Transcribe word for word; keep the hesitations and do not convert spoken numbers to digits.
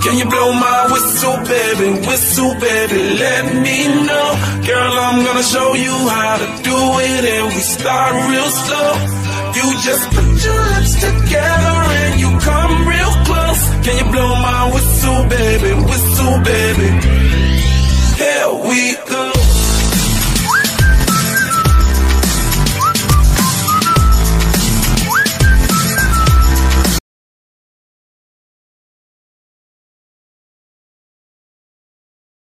Can you blow my whistle, baby, whistle, baby, let me know. Girl, I'm gonna show you how to do it, and we start real slow. You just put your lips together and you come real close. Can you blow my whistle, baby, whistle, baby? Here we go.